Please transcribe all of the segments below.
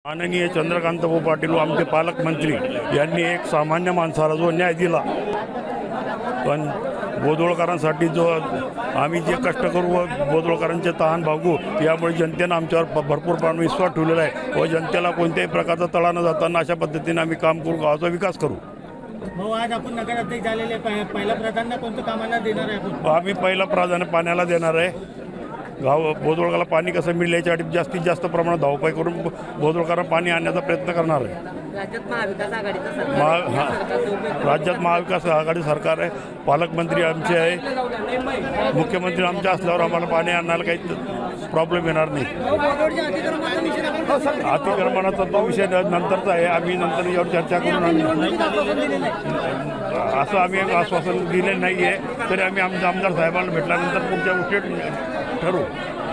माननीय चंद्रकांतभाऊ पाटील व आमचे पालकमंत्री यांनी एक सामान्य माणसाला जो न्याय दिला, पण बोदवळकरांसाठी जो आम्ही जे कष्ट करू व बोदवळकरांचे तहान भागू, यामुळे जनतेनं आमच्यावर भरपूर प्रमाणात विश्वास ठेवलेला आहे व जनतेला कोणत्याही प्रकारचा तळा न जाताना अशा पद्धतीने आम्ही काम करू, गावाचा विकास करू। भाऊ, आज आपण नगराध्यक्ष झालेले, पहिला प्राधान्य कोणत्या कामांना देणार आहे आपण? आम्ही पहिला प्राधान्य पाण्याला देणार आहे। गाव बोदवळकाला पाणी कसं मिळेल याच्यासाठी जास्तीत जास्त प्रमाणात धावपळ करून बोदवळकरांना पाणी आणण्याचा प्रयत्न करणार आहे। राज्यात महाविकास आघाडी सरकार आहे, पालकमंत्री आमचे आहे, मुख्यमंत्री आमचे असल्यावर आम्हाला पाणी आणायला काही प्रॉब्लेम येणार नाही। अतिक्रमणाचा तो विषय नंतरचा आहे, आम्ही नंतर यावर चर्चा करून असं आम्ही एक आश्वासन दिले नाही आहे, तरी आम्ही आमच्या आमदार साहेबांना भेटल्यानंतर पुढच्या गोष्टी ठरवू।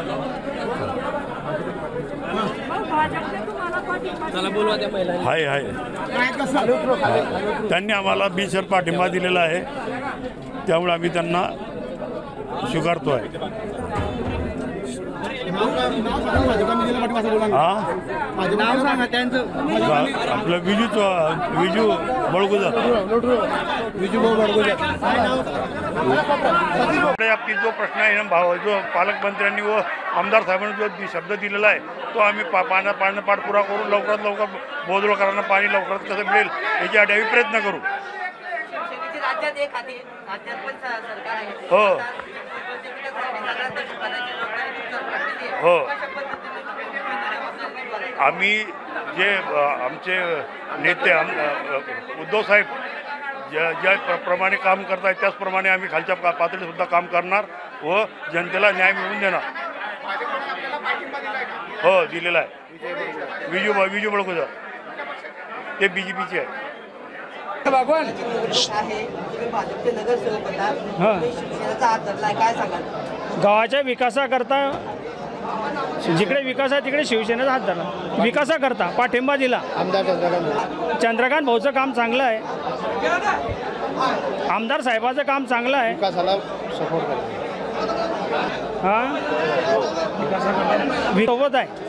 हाय हाय त्यांनी आम्हाला बिनशर्त पाठिंबा दिलेला आहे, त्यामुळे आम्ही त्यांना स्वीकारतो आहे। आपलं विजू बळगुजर आपली जो प्रश्न आहे ना भाव, जो पालकमंत्र्यांनी व आमदार साहेबांनी जो शब्द दिलेला आहे, तो आम्ही पाण्याचा पाठपुरावा करून लवकरात लवकर बोदवळकरांना पाणी लवकरात कसं मिळेल याच्यासाठी आम्ही प्रयत्न करू। हो हो, आम्ही जे आमचे नेते उद्धव साहेब ज्या प्रमाणे काम करत आहेत त्याचप्रमाणे आम्ही खालच्या पातळीसुद्धा काम करणार व जनतेला न्याय मिळवून देणार। हो दिलेला आहे, विजू बळगुजर, ते BJPचे आहे। गावाच्या विकासाकरता जिकडे विकास आहे तिकडे शिवसेनेचा हात धरला, विकासाकरता पाठिंबा दिला। चंद्रकांत भाऊचं काम चांगलं आहे, आमदार साहेबाचं काम चांगलं आहे, हां सोबत आहे।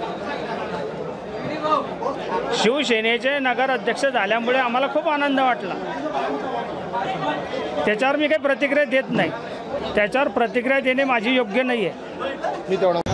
शिवसेनेचे नगर अध्यक्ष झाल्यामुळे आम्हाला खूप आनंद वाटला। त्याच्यावर मी काही प्रतिक्रिया देत नाही, त्याच्यावर प्रतिक्रिया देणे माझी योग्य नाही आहे।